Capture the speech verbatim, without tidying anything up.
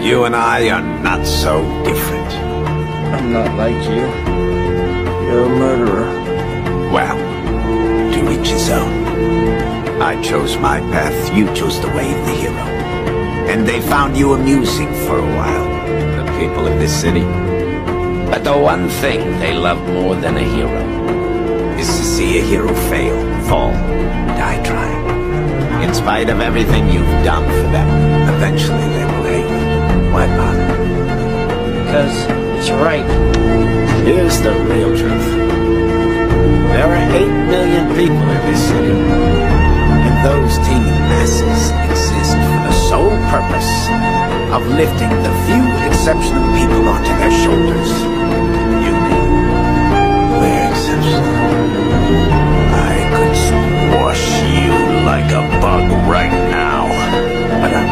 You and I are not so different. I'm not like you. You're a murderer. Well, to each his own. I chose my path, you chose the way of the hero. And they found you amusing for a while, the people of this city. But the one thing they love more than a hero is to see a hero fail, fall, die trying. In spite of everything you've done for them, eventually they will hate you. Why bother? Because it's right. Here's the real truth. There are eight million people in this city. And those teeming masses exist for the sole purpose of lifting the few exceptional people onto their shoulders. You, we're exceptional. I could squash you like a bug right now, but I'm